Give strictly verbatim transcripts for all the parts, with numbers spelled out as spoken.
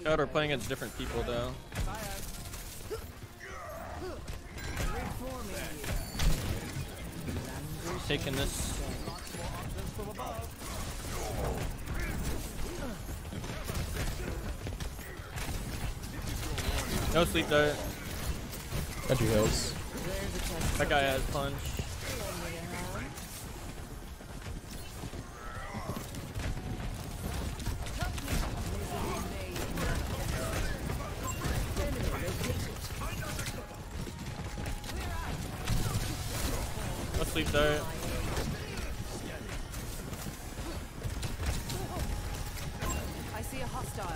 God, we're playing against different people though. Taking this. No sleep dart. Got your heals. That guy has punch. No sleep dart. I see a hostile.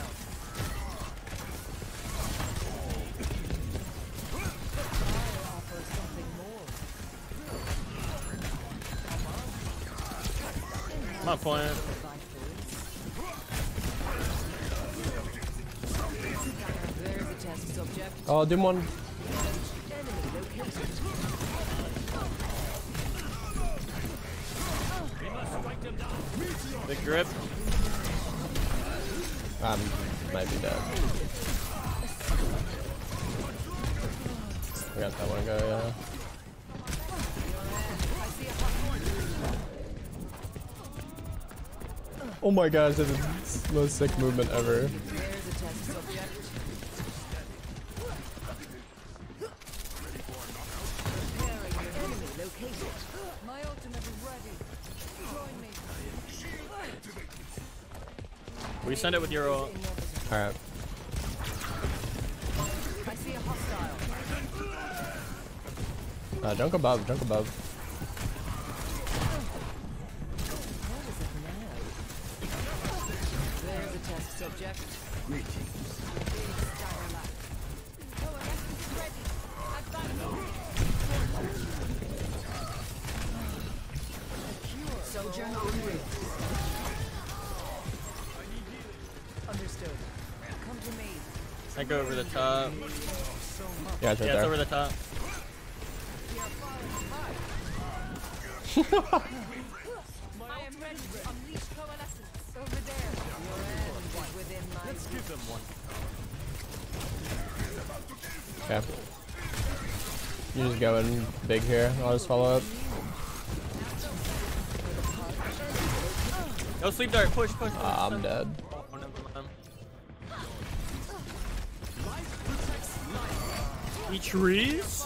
My point. There's a test subject. Oh, Doom one. Big grip. Um, might be dead. I got that one guy, yeah. Oh my gosh, that's the most sick movement ever. There's a test subject. Preparing your enemy located. My ultimate is ready. Join me. We send it with your ult. Alright. I see a hostile. Uh, junk above, junk above. There's a test subject. Soldier en route. Understood. Come to me. I go over the top. Yeah, it's right Yeah, it's there. over the top. I am ready to unleash coalescence. Over there. Your end is within my Let's give them one. Okay. You just going big here. I'll just follow up. No sleep dart. Push, push, push. Ah, I'm dead. Oh, never mind. Eat trees?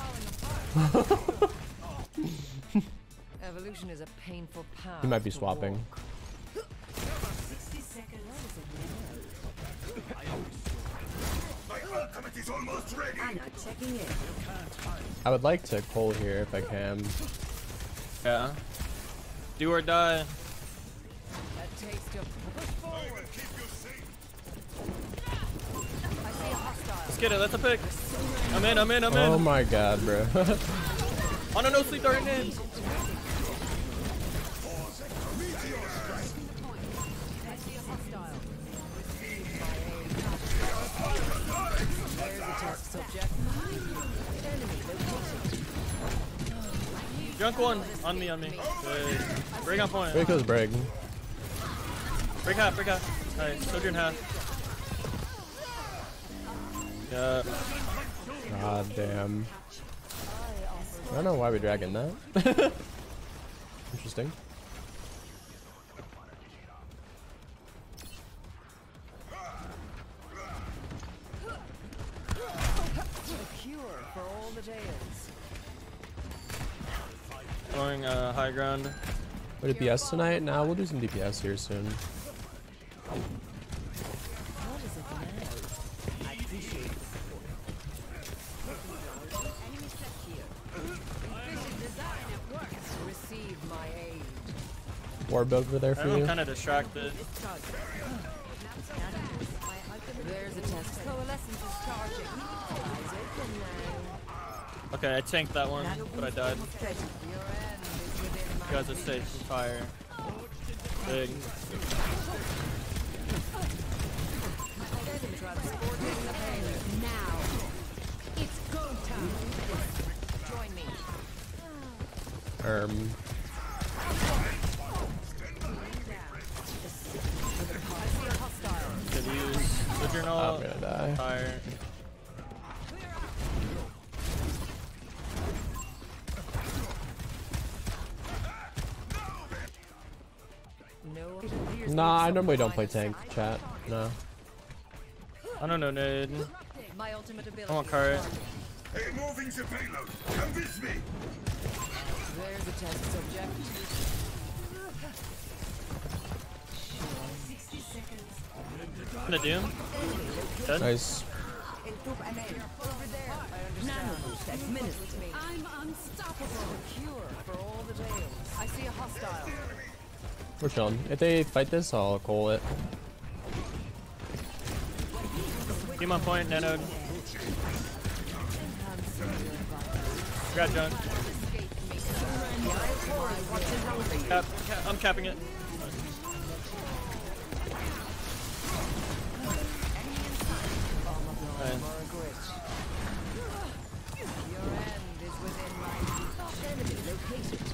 Evolution is a painful path. He might be to swapping. walk. I would like to pull here if I can. Yeah. Do or die. A taste of push forward. I see a hostile. Let's get it. That's a pick. I'm in, I'm in, I'm Oh in. my god, bro. Oh no, no sleep dart in. I see a hostile. There's a test subject. Enemy located. Junk one. On me, on me. Good. Break on point. Here goes Brig. Break half, break half. Nice. Soldier in half. Yeah. God damn. I don't know why we're dragging that. Interesting. A cure for all the tales. Going uh, high ground. What D P S tonight? Nah, we'll do some D P S here soon. What is it now? I appreciate it. Enemy set here. Efficient design at work. Receive my aid. Warb over there for I'm you. kind of distracted. There's a test. Coalescence is charging. Eyes open now. Okay, I tanked that one, but I died. Your end is within my You guys are safe from fire. Big. transporting the pain. Now. It's go time. Join me. Um, I see a hostile. Good use. Sojourner, I'm gonna die. fire. No. Nah, I normally don't play tank, chat. No. I don't know, nade. My ultimate ability. I want cart. Hey, moving the payload. Come with me. There's a test subject. The Doom. Dead. Nice. I'm unstoppable. Cure for all the tales. I see a hostile. We're chilling. If they fight this, I'll call it. Team on point, nano. Got junk. Cap, cap, I'm capping it. Nice. Your end is within my reach. Enemy located.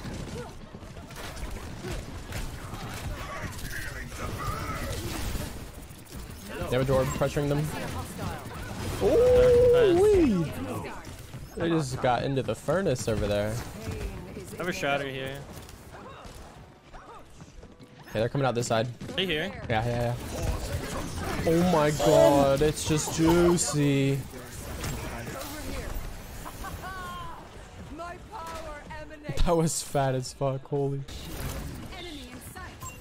They have a door pressuring them. Nice. Ooh, they just got into the furnace over there. I have a shatter here. Okay, they're coming out this side. Hey here. Yeah, yeah, yeah. Oh my god, it's just juicy. My power emanates. That was fat as fuck, holy. Enemy in sight.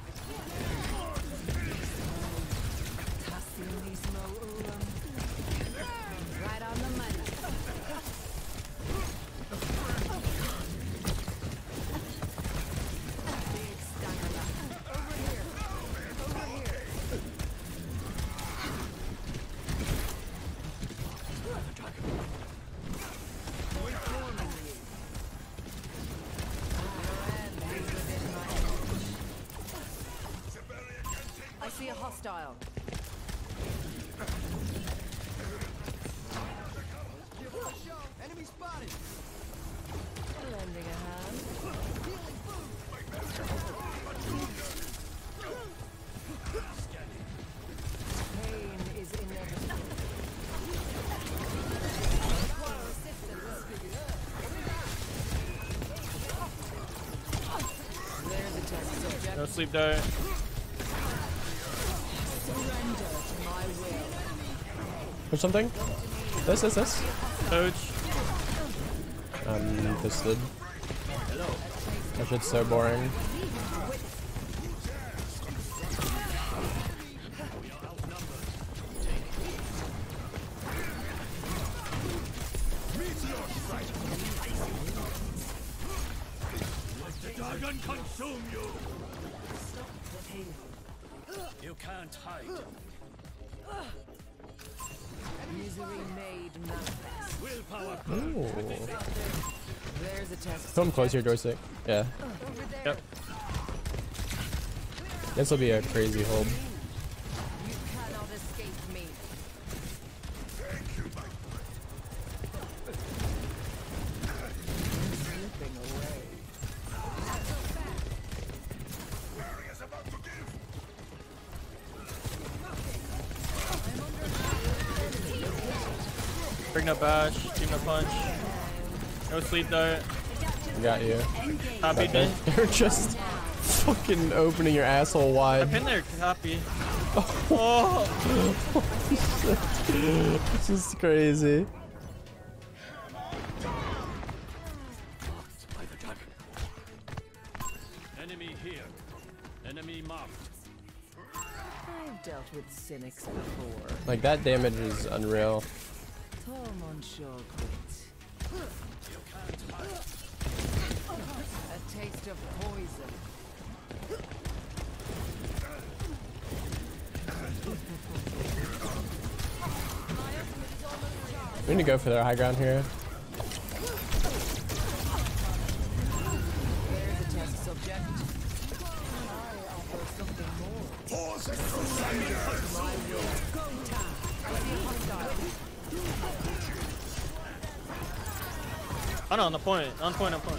Right on the money. Big stunner. Over here. Over here. I see a hostile. Enemy spotted. Lending a hand. Pain is inevitable. There's a test subject. No sleep dart. Surrender to my will. Or something? This, this, this. Coach. I'm fisted. That shit's so boring. Dragon consume you. You can't hide. Misery made manifest. Willpower. Ooh. There's a test. Come close your joystick. Yeah. Over there. Yep. This will be a crazy hold. You cannot escape me. Slipping away. Bring no bash. Team no punch. No sleep dart. Got you. Copy They're, me. they're just fucking opening your asshole I wide. pinned their copy. Oh. This is crazy. By the dragon. Enemy here. Enemy marked. I've dealt with cynics before. Like, that damage is unreal. Tom on shore quit. A taste of poison. We need to go for their high ground here. There's a test subject. I offer something more. My will. Go time. I see a hostile. Oh no, on the point. On point, on point.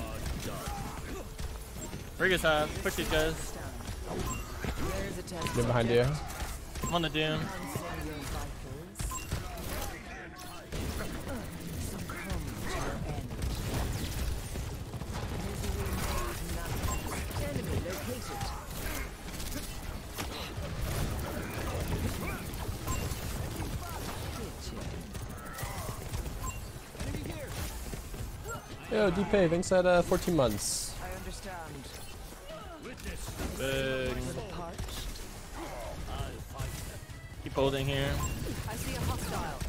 Riga's half. Push these guys. There's a test Get behind you. I'm on the Doom. subject. Yo, D-Pay, thanks at uh, fourteen months. I understand. Big. The parch. Keep holding here. I see a hostile.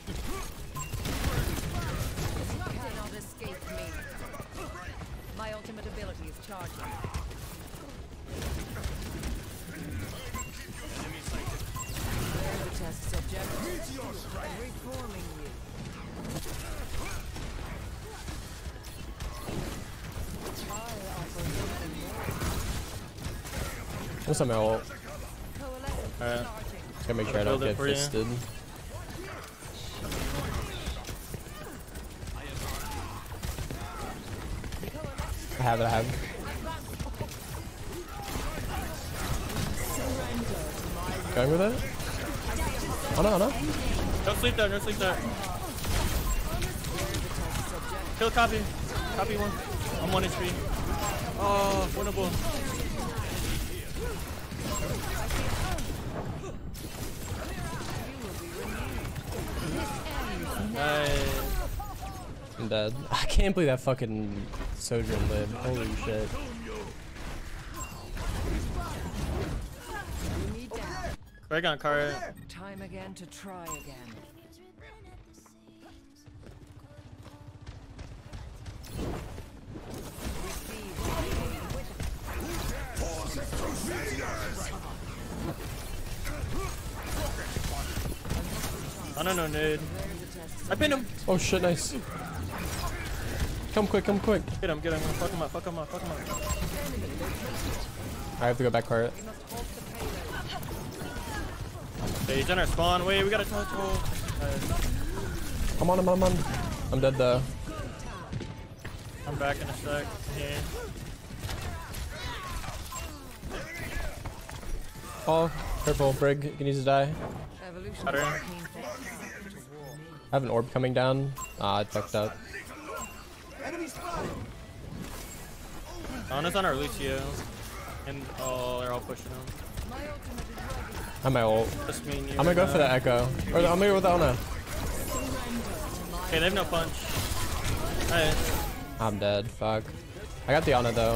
You cannot escape me. My ultimate ability is charging. Where are the test subjects? Reforming you. I offer something more. What's up, my ult? Coalescence Alright. charging. Just gotta make sure I don't Build it get for you. fisted. I have it, I have it. Going with it? Oh no, oh no. Don't sleep there, don't sleep there. Kill copy. Copy one. I'm one H P. Oh, winnable. Nice. I'm dead. I can't believe that fucking Sojourn lived. Holy shit. Break on cart. Time again to try again. I don't know, dude. I pinned him. Oh shit, nice. Come quick, come quick. Get him, get him. Fuck him up, fuck him up, fuck him up. I have to go back cart. Okay, he's in our spawn. Wait, we gotta touch hole. Nice. I'm on, I'm on, I'm on. I'm dead though. I'm back in a sec. Here. Oh, careful, Brig. You can use to die. Evolution Got her. is a painful path to war. I have an orb coming down. Ah, I fucked up. Ana's on our Lucio. And, oh, they're all pushing him. My ultimate is ready. I have my ult. Just me and you. I'm gonna go for the Echo. Or I'm gonna go with the Ona. Okay, they have no punch. Nice. I'm dead. Fuck. I got the Ana though.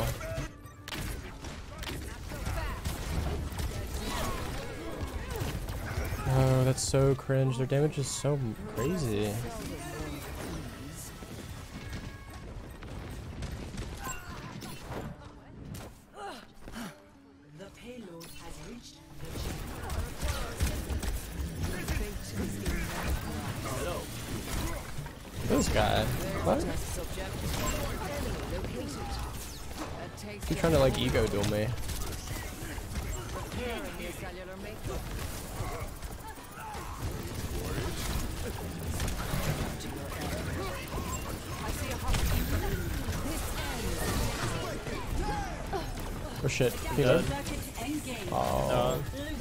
Oh, that's so cringe. Their damage is so crazy. The payload has reached This guy. What? test subject. Enemy located. That takes He's trying to like ego duel me. repairing the cellular makeup. I see a hostile. Oh shit. He Dead. lived? Oh. Done.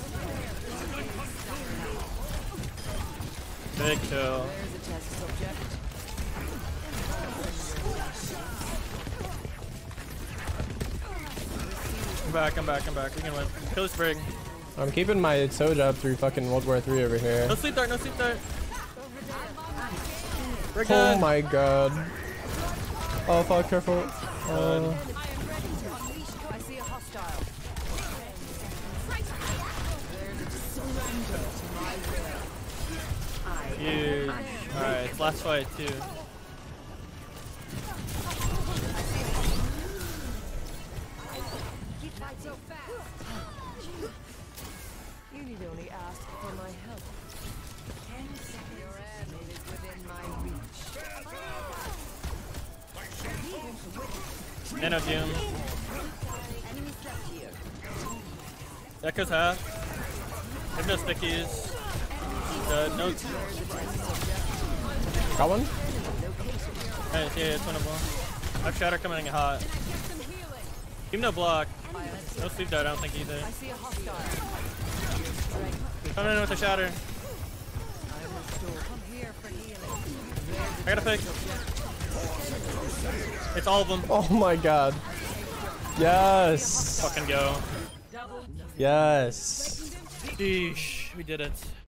Big kill. There's a test subject. I'm back, I'm back, I'm back. We can win. Kill this Brig. I'm keeping my Soja up through fucking World War Three over here. No sleep dart, no sleep dart. Brig Oh dead. my god. Oh fuck, careful. Uh, I see a hostile. There's a surrender to my will. I Huge. Alright, it's last fight too. keep fight so fast. You need only ask for my help. Your end is within my reach. Nano Doom. Echo's half. They have no stickies. Dead. No. got one? Nice, yeah, it's winnable. I have Shatter coming in hot. Keep no block. No sleep dart, I don't think either. I see a hostile. Come in with the Shatter. I will still come here for healing. I got a pick. It's all of them. Oh my god. Yes. Fucking go. Yes. Sheesh, we did it.